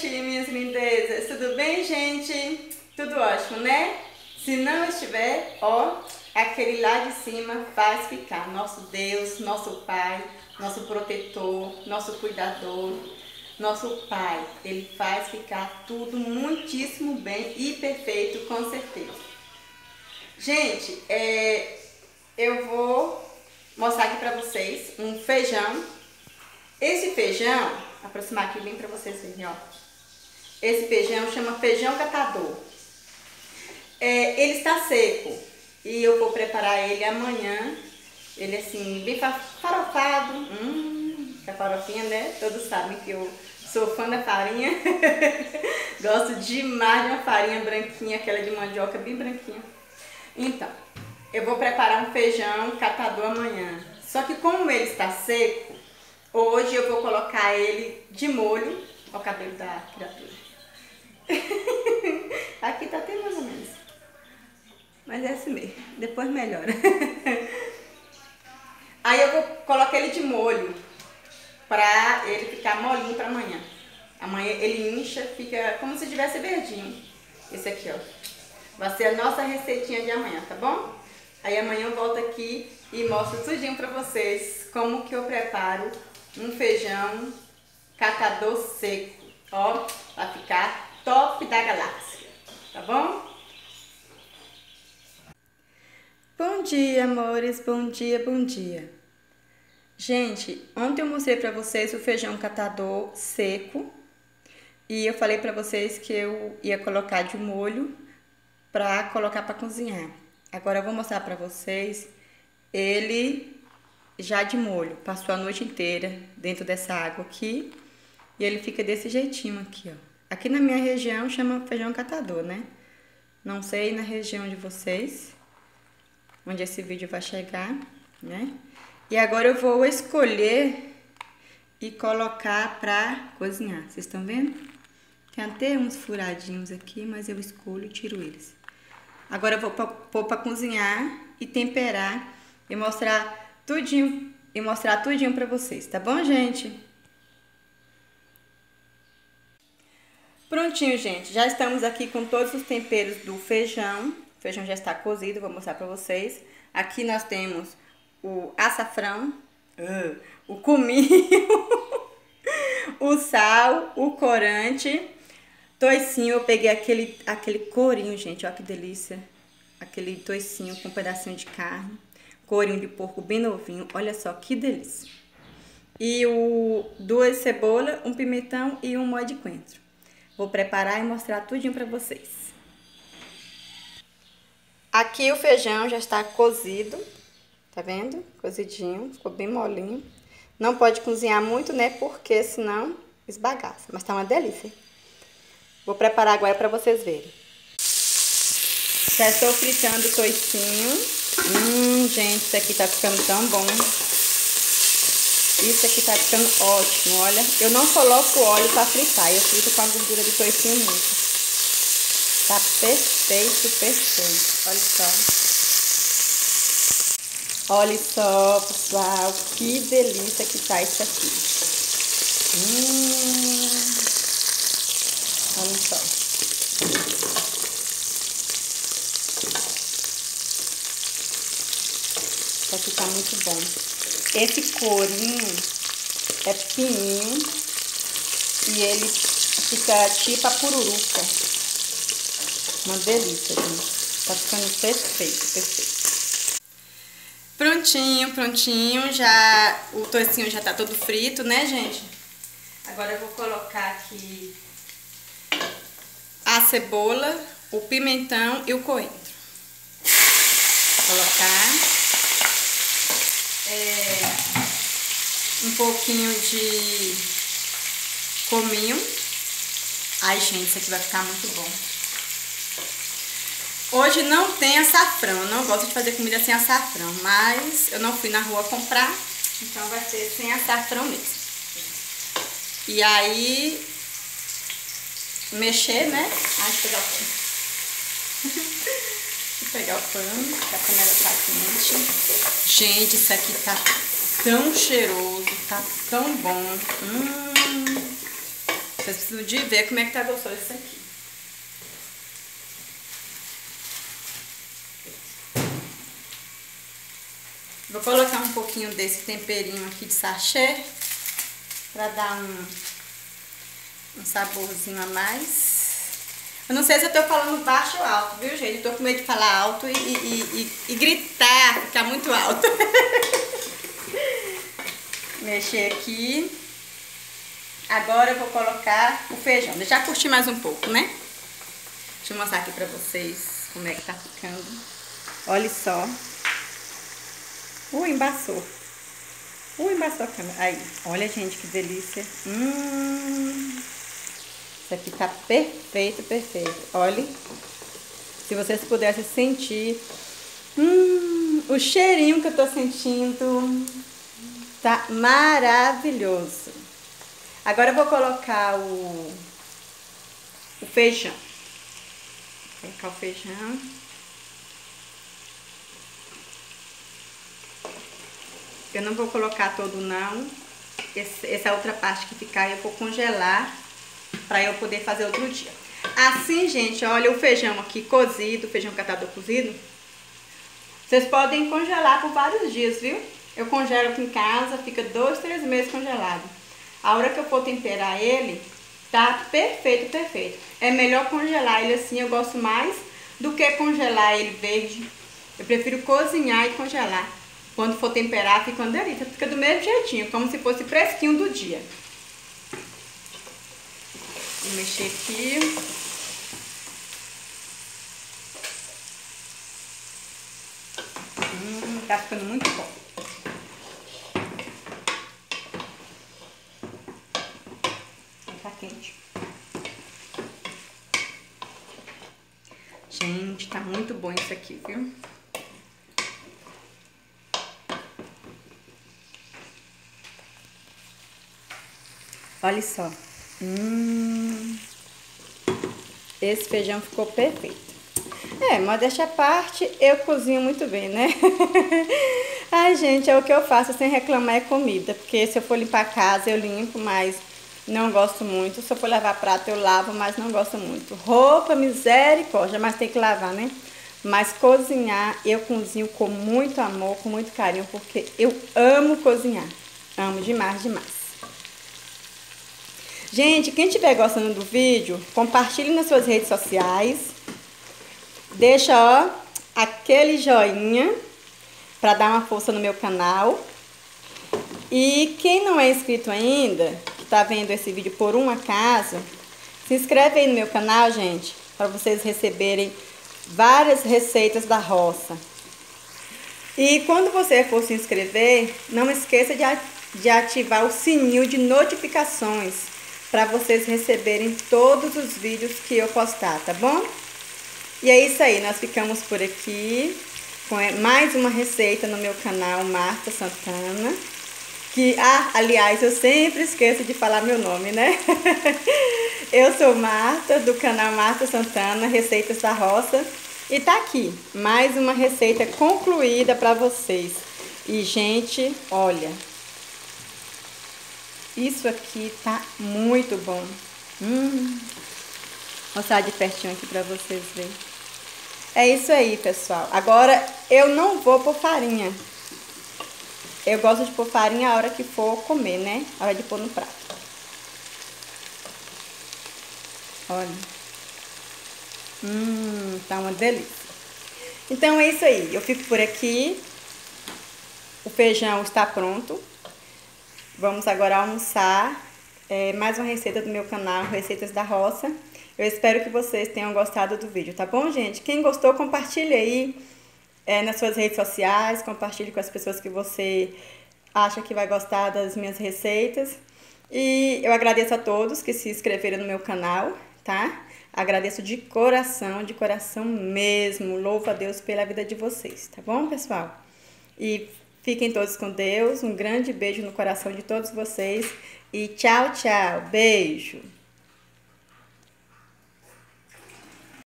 noite, minhas lindezas. Tudo bem, gente? Tudo ótimo, né? Se não estiver, ó, aquele lá de cima faz ficar. Nosso Deus, nosso Pai, nosso protetor, nosso cuidador, nosso Pai. Ele faz ficar tudo muitíssimo bem e perfeito, com certeza. Gente, eu vou mostrar aqui pra vocês um feijão. Esse feijão, vou aproximar aqui bem pra vocês verem, ó. Esse feijão chama feijão catador. Ele está seco e eu vou preparar ele amanhã. Ele assim, bem farofado. A farofinha, né? Todos sabem que eu sou fã da farinha. Gosto demais de uma farinha branquinha, aquela de mandioca bem branquinha. Então, eu vou preparar um feijão catador amanhã. Só que como ele está seco, hoje eu vou colocar ele de molho. Olha o cabelo da criatura. Aqui tá até mais ou menos. Mas é assim mesmo. Depois melhora. Aí eu vou colocar ele de molho. Pra ele ficar molinho pra amanhã. Amanhã ele incha, fica como se tivesse verdinho. Esse aqui, ó. Vai ser a nossa receitinha de amanhã, tá bom? Aí amanhã eu volto aqui e mostro tudinho pra vocês como que eu preparo um feijão catador seco. Ó, vai ficar top da galáxia, tá bom? Bom dia, amores, bom dia, bom dia. Gente, ontem eu mostrei pra vocês o feijão catador seco e eu falei pra vocês que eu ia colocar de molho pra colocar pra cozinhar. Agora eu vou mostrar pra vocês ele já de molho. Passou a noite inteira dentro dessa água aqui e ele fica desse jeitinho aqui, ó. Aqui na minha região chama feijão catador, né? Não sei na região de vocês, onde esse vídeo vai chegar, né? E agora eu vou escolher e colocar pra cozinhar. Vocês estão vendo? Tem até uns furadinhos aqui, mas eu escolho e tiro eles. Agora eu vou pôr pra cozinhar e temperar e mostrar tudinho pra vocês, tá bom, gente? Prontinho, gente. Já estamos aqui com todos os temperos do feijão. O feijão já está cozido, vou mostrar pra vocês. Aqui nós temos o açafrão, o cominho, o sal, o corante, toicinho. Eu peguei aquele corinho, gente, olha que delícia. Aquele toicinho com um pedacinho de carne, corinho de porco bem novinho, olha só que delícia. E duas cebolas, um pimentão e um molho de coentro. Vou preparar e mostrar tudinho pra vocês. Aqui o feijão já está cozido. Tá vendo? Cozidinho, ficou bem molinho. Não pode cozinhar muito, né? Porque senão esbagaça. Mas tá uma delícia. Vou preparar agora pra vocês verem. Já estou fritando o toicinho. Gente, isso aqui tá ficando tão bom. Isso aqui tá ficando ótimo, olha. Eu não coloco óleo pra fritar. Eu frito com a gordura do toicinho mesmo. Tá perfeito, perfeito. Olha só. Olha só, pessoal, que delícia que tá isso aqui. Olha só. Isso aqui tá muito bom. Esse corinho é fininho e ele fica tipo a pururuca. Uma delícia, gente. Tá ficando perfeito, perfeito. Prontinho, já o toicinho já tá todo frito, né, gente? Agora eu vou colocar aqui a cebola, o pimentão e o coentro. Vou colocar um pouquinho de cominho. Ai, gente, isso aqui vai ficar muito bom. Hoje não tem açafrão, eu não gosto de fazer comida sem açafrão, mas eu não fui na rua comprar, então vai ser sem açafrão mesmo. E aí, mexer, né? Deixa eu pegar o pano. Deixa eu pegar o pano, que a panela tá quente. Gente, isso aqui tá tão cheiroso, tá tão bom. Vocês precisam de ver como é que tá gostoso isso aqui. Vou colocar um pouquinho desse temperinho aqui de sachê pra dar um saborzinho a mais. Eu não sei se eu tô falando baixo ou alto, viu, gente? Eu tô com medo de falar alto e gritar, ficar muito alto. Mexer aqui. Agora eu vou colocar o feijão. Deixa eu curtir mais um pouco, né? Deixa eu mostrar aqui pra vocês como é que tá ficando. Olha só. Embaçou. Embaçou a câmera. Aí, olha, gente, que delícia. Isso aqui tá perfeito, perfeito. Olha. Se vocês pudessem sentir o cheirinho que eu tô sentindo. Tá maravilhoso. Agora eu vou colocar o feijão. Vou colocar o feijão. Eu não vou colocar todo não. Essa outra parte que ficar eu vou congelar para eu poder fazer outro dia. Assim, gente, olha o feijão aqui cozido, feijão catador cozido. Vocês podem congelar por vários dias, viu? Eu congelo aqui em casa, fica 2, 3 meses congelado. A hora que eu for temperar ele, tá perfeito, perfeito. É melhor congelar ele assim, eu gosto mais do que congelar ele verde. Eu prefiro cozinhar e congelar. Quando for temperar, fica uma delícia. Fica do mesmo jeitinho, como se fosse fresquinho do dia. Vou mexer aqui. Tá ficando muito bom. Tá quente. Gente, tá muito bom isso aqui, viu? Olha só. Esse feijão ficou perfeito. Modéstia à parte, eu cozinho muito bem, né? Ai, gente, é o que eu faço sem reclamar é comida. Porque se eu for limpar a casa, eu limpo, mas não gosto muito. Se eu for lavar prato, eu lavo, mas não gosto muito. Roupa, misericórdia, mas tem que lavar, né? Mas cozinhar, eu cozinho com muito amor, com muito carinho, porque eu amo cozinhar. Amo demais, demais. Gente, quem estiver gostando do vídeo, compartilhe nas suas redes sociais. Deixa, ó, aquele joinha para dar uma força no meu canal. E quem não é inscrito ainda, que tá vendo esse vídeo por um acaso, se inscreve aí no meu canal, gente, para vocês receberem várias receitas da roça. E quando você for se inscrever, não esqueça de ativar o sininho de notificações para vocês receberem todos os vídeos que eu postar, tá bom? E é isso aí, nós ficamos por aqui com mais uma receita no meu canal Marta Santana. Que, aliás, eu sempre esqueço de falar meu nome, né? Eu sou Marta, do canal Marta Santana, Receitas da Roça. E tá aqui, mais uma receita concluída para vocês. E, gente, olha, isso aqui tá muito bom. Vou mostrar de pertinho aqui para vocês verem. É isso aí, pessoal. Agora, eu não vou pôr farinha. Eu gosto de pôr farinha a hora que for comer, né? A hora de pôr no prato. Olha. Tá uma delícia. Então é isso aí. Eu fico por aqui. O feijão está pronto. Vamos agora almoçar. Mais uma receita do meu canal, Receitas da Roça. Eu espero que vocês tenham gostado do vídeo, tá bom, gente? Quem gostou, compartilhe aí nas suas redes sociais, compartilhe com as pessoas que você acha que vai gostar das minhas receitas. E eu agradeço a todos que se inscreveram no meu canal, tá? Agradeço de coração mesmo. Louvo a Deus pela vida de vocês, tá bom, pessoal? E fiquem todos com Deus. Um grande beijo no coração de todos vocês. E tchau, tchau. Beijo.